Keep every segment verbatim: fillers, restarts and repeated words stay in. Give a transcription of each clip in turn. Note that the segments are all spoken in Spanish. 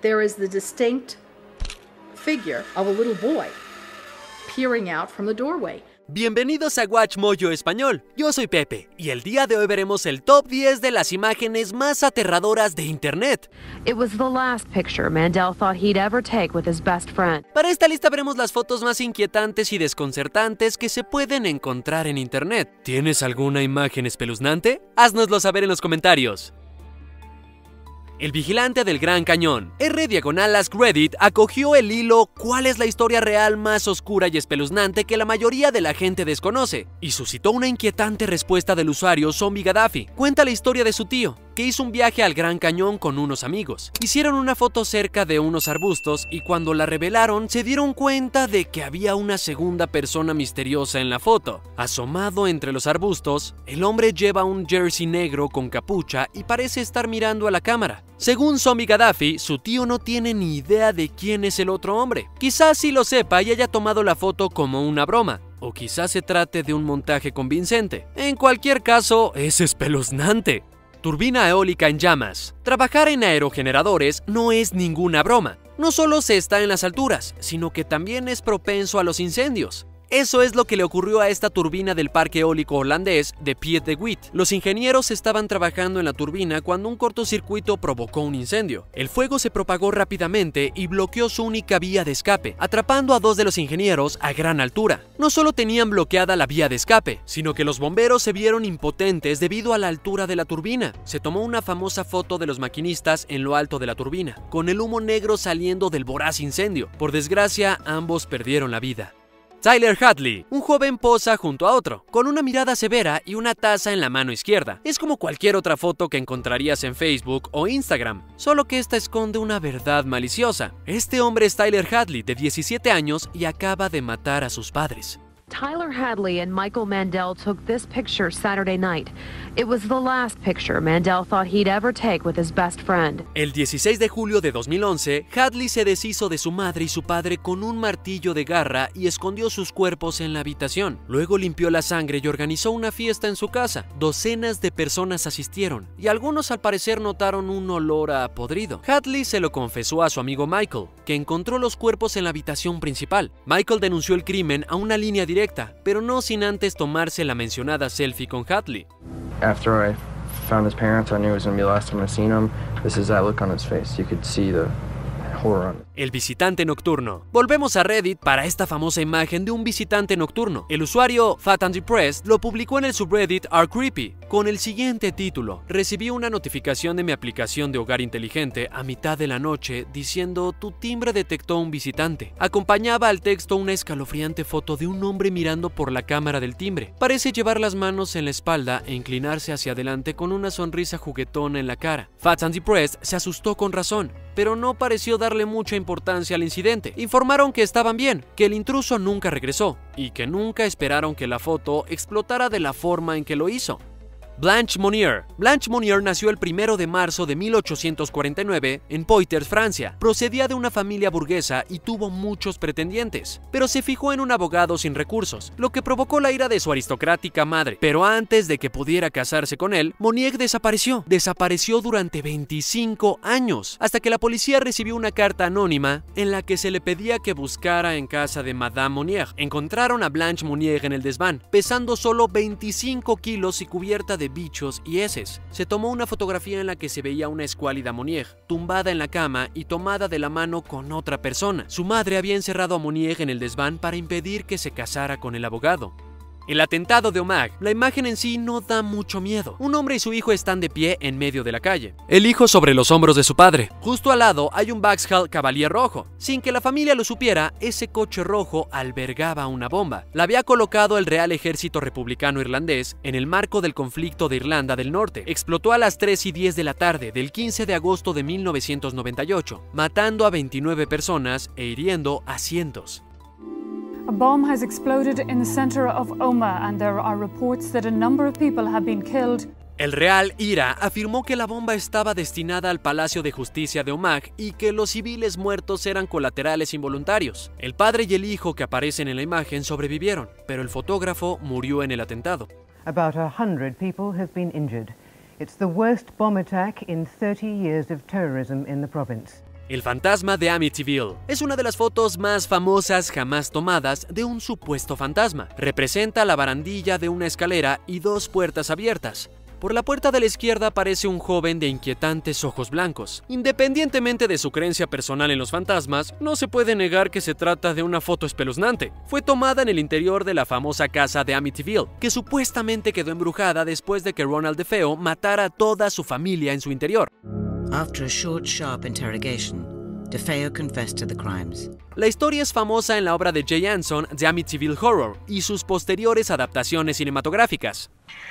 there is the distinct figure of a little boy peering out from the doorway. Bienvenidos a WatchMojo Español, yo soy Pepe y el día de hoy veremos el top diez de las imágenes más aterradoras de internet. It was the last picture Mandel thought he'd ever take with his best friend. Para esta lista veremos las fotos más inquietantes y desconcertantes que se pueden encontrar en internet. ¿Tienes alguna imagen espeluznante? Haznoslo saber en los comentarios. El vigilante del Gran Cañón. R diagonal Ask Reddit acogió el hilo ¿Cuál es la historia real más oscura y espeluznante que la mayoría de la gente desconoce? Y suscitó una inquietante respuesta del usuario Zombie Gaddafi. Cuenta la historia de su tío, que hizo un viaje al Gran Cañón con unos amigos. Hicieron una foto cerca de unos arbustos y cuando la revelaron se dieron cuenta de que había una segunda persona misteriosa en la foto. Asomado entre los arbustos, el hombre lleva un jersey negro con capucha y parece estar mirando a la cámara. Según Zombie Gaddafi, su tío no tiene ni idea de quién es el otro hombre. Quizás sí lo sepa y haya tomado la foto como una broma. O quizás se trate de un montaje convincente. En cualquier caso, es espeluznante. Turbina eólica en llamas. Trabajar en aerogeneradores no es ninguna broma. No solo se está en las alturas, sino que también es propenso a los incendios. Eso es lo que le ocurrió a esta turbina del parque eólico holandés de Piet de Wit. Los ingenieros estaban trabajando en la turbina cuando un cortocircuito provocó un incendio. El fuego se propagó rápidamente y bloqueó su única vía de escape, atrapando a dos de los ingenieros a gran altura. No solo tenían bloqueada la vía de escape, sino que los bomberos se vieron impotentes debido a la altura de la turbina. Se tomó una famosa foto de los maquinistas en lo alto de la turbina, con el humo negro saliendo del voraz incendio. Por desgracia, ambos perdieron la vida. Tyler Hadley. Un joven posa junto a otro, con una mirada severa y una taza en la mano izquierda. Es como cualquier otra foto que encontrarías en Facebook o Instagram, solo que esta esconde una verdad maliciosa. Este hombre es Tyler Hadley, de diecisiete años, y acaba de matar a sus padres. Tyler Hadley and Michael Mandel took this picture Saturday night. It was the last picture Mandel thought he'd ever take with his best friend. El dieciséis de julio de dos mil once, Hadley se deshizo de su madre y su padre con un martillo de garra y escondió sus cuerpos en la habitación. Luego limpió la sangre y organizó una fiesta en su casa. Docenas de personas asistieron y algunos al parecer notaron un olor a podrido. Hadley se lo confesó a su amigo Michael, que encontró los cuerpos en la habitación principal. Michael denunció el crimen a una línea directa, pero no sin antes tomarse la mencionada selfie con Hadley. After I found his parents, I knew it was going to be the last time I seen him. This is that look on his face. You could see the horror on it. El visitante nocturno. Volvemos a Reddit para esta famosa imagen de un visitante nocturno. El usuario Fat and Depressed lo publicó en el subreddit Are Creepy con el siguiente título: recibí una notificación de mi aplicación de hogar inteligente a mitad de la noche diciendo tu timbre detectó un visitante. Acompañaba al texto una escalofriante foto de un hombre mirando por la cámara del timbre. Parece llevar las manos en la espalda e inclinarse hacia adelante con una sonrisa juguetona en la cara. Fat and Depressed se asustó con razón, pero no pareció darle mucha importancia al incidente. Informaron que estaban bien, que el intruso nunca regresó y que nunca esperaron que la foto explotara de la forma en que lo hizo. Blanche Monnier. Blanche Monnier nació el primero de marzo de mil ochocientos cuarenta y nueve en Poitiers, Francia. Procedía de una familia burguesa y tuvo muchos pretendientes, pero se fijó en un abogado sin recursos, lo que provocó la ira de su aristocrática madre. Pero antes de que pudiera casarse con él, Monnier desapareció. Desapareció durante veinticinco años, hasta que la policía recibió una carta anónima en la que se le pedía que buscara en casa de Madame Monnier. Encontraron a Blanche Monnier en el desván, pesando solo veinticinco kilos y cubierta de bichos y heces. Se tomó una fotografía en la que se veía una escuálida Monnier, tumbada en la cama y tomada de la mano con otra persona. Su madre había encerrado a Monnier en el desván para impedir que se casara con el abogado. El atentado de Omagh. La imagen en sí no da mucho miedo. Un hombre y su hijo están de pie en medio de la calle, el hijo sobre los hombros de su padre. Justo al lado hay un Vauxhall Cavalier rojo. Sin que la familia lo supiera, ese coche rojo albergaba una bomba. La había colocado el Real Ejército Republicano Irlandés en el marco del conflicto de Irlanda del Norte. Explotó a las tres y diez de la tarde del quince de agosto de mil novecientos noventa y ocho, matando a veintinueve personas e hiriendo a cientos. A bomb has exploded in the center of Omagh and there are reports that a number of people have been killed. El Real IRA afirmó que la bomba estaba destinada al Palacio de Justicia de Omagh y que los civiles muertos eran colaterales involuntarios. El padre y el hijo que aparecen en la imagen sobrevivieron, pero el fotógrafo murió en el atentado. About a hundred people have been injured. It's the worst bomb attack in thirty years of terrorism in the province. El fantasma de Amityville es una de las fotos más famosas jamás tomadas de un supuesto fantasma. Representa la barandilla de una escalera y dos puertas abiertas. Por la puerta de la izquierda aparece un joven de inquietantes ojos blancos. Independientemente de su creencia personal en los fantasmas, no se puede negar que se trata de una foto espeluznante. Fue tomada en el interior de la famosa casa de Amityville, que supuestamente quedó embrujada después de que Ronald DeFeo matara a toda su familia en su interior. After a short, sharp interrogation, DeFeo confessed to the crimes. La historia es famosa en la obra de Jay Anson, The Amityville Horror, y sus posteriores adaptaciones cinematográficas.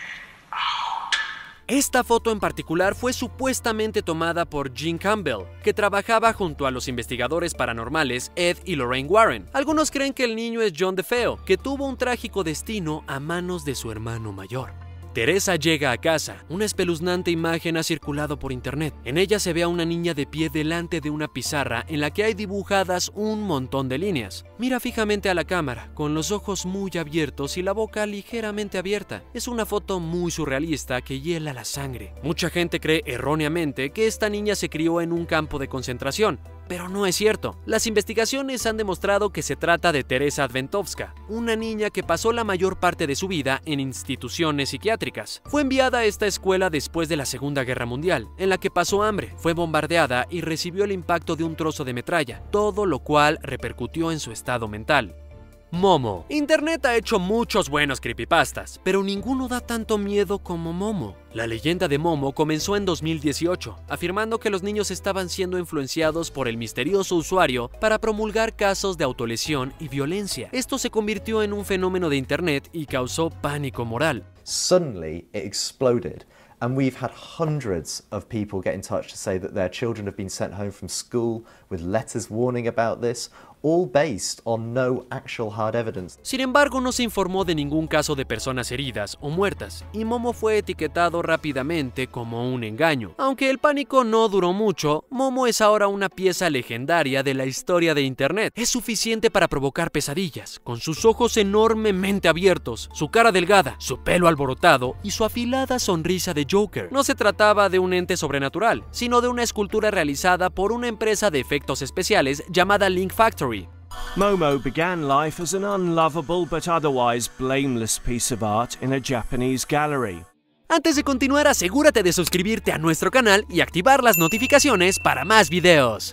Esta foto en particular fue supuestamente tomada por Gene Campbell, que trabajaba junto a los investigadores paranormales Ed y Lorraine Warren. Algunos creen que el niño es John DeFeo, que tuvo un trágico destino a manos de su hermano mayor. Teresa llega a casa. Una espeluznante imagen ha circulado por internet. En ella se ve a una niña de pie delante de una pizarra en la que hay dibujadas un montón de líneas. Mira fijamente a la cámara, con los ojos muy abiertos y la boca ligeramente abierta. Es una foto muy surrealista que hiela la sangre. Mucha gente cree erróneamente que esta niña se crió en un campo de concentración, pero no es cierto. Las investigaciones han demostrado que se trata de Teresa Adventovska, una niña que pasó la mayor parte de su vida en instituciones psiquiátricas. Fue enviada a esta escuela después de la Segunda Guerra Mundial, en la que pasó hambre, fue bombardeada y recibió el impacto de un trozo de metralla, todo lo cual repercutió en su estado mental. Momo. Internet ha hecho muchos buenos creepypastas, pero ninguno da tanto miedo como Momo. La leyenda de Momo comenzó en dos mil dieciocho, afirmando que los niños estaban siendo influenciados por el misterioso usuario para promulgar casos de autolesión y violencia. Esto se convirtió en un fenómeno de Internet y causó pánico moral. Suddenly it exploded. And we've had hundreds of people get in touch to say that their children have been sent home from school with letters warning about this, all based on no actual hard evidence. Sin embargo, no se informó de ningún caso de personas heridas o muertas, y Momo fue etiquetado rápidamente como un engaño. Aunque el pánico no duró mucho, Momo es ahora una pieza legendaria de la historia de Internet. Es suficiente para provocar pesadillas, con sus ojos enormemente abiertos, su cara delgada, su pelo alborotado y su afilada sonrisa de Joker. No se trataba de un ente sobrenatural, sino de una escultura realizada por una empresa de efectos especiales llamada Link Factory. Momo began life as an unlovable but otherwise blameless piece of art in a Japanese gallery. Antes de continuar, asegúrate de suscribirte a nuestro canal y activar las notificaciones para más videos.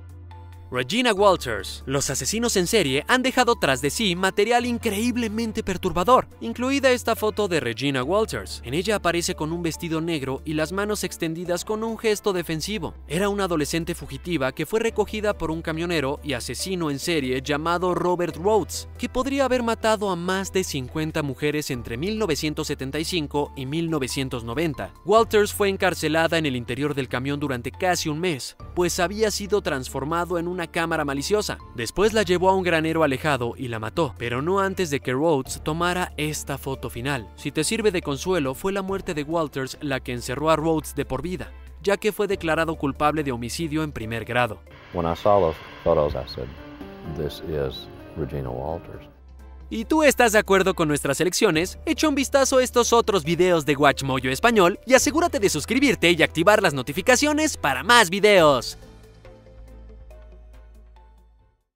Regina Walters. Los asesinos en serie han dejado tras de sí material increíblemente perturbador, incluida esta foto de Regina Walters. En ella aparece con un vestido negro y las manos extendidas con un gesto defensivo. Era una adolescente fugitiva que fue recogida por un camionero y asesino en serie llamado Robert Rhodes, que podría haber matado a más de cincuenta mujeres entre mil novecientos setenta y cinco y mil novecientos noventa. Walters fue encarcelada en el interior del camión durante casi un mes, pues había sido transformado en un una cámara maliciosa. Después la llevó a un granero alejado y la mató, pero no antes de que Rhodes tomara esta foto final. Si te sirve de consuelo, fue la muerte de Walters la que encerró a Rhodes de por vida, ya que fue declarado culpable de homicidio en primer grado. When I saw those photos, I said, "This is Regina Walters." ¿Y tú estás de acuerdo con nuestras elecciones? Echa un vistazo a estos otros videos de WatchMojo Español y asegúrate de suscribirte y activar las notificaciones para más videos.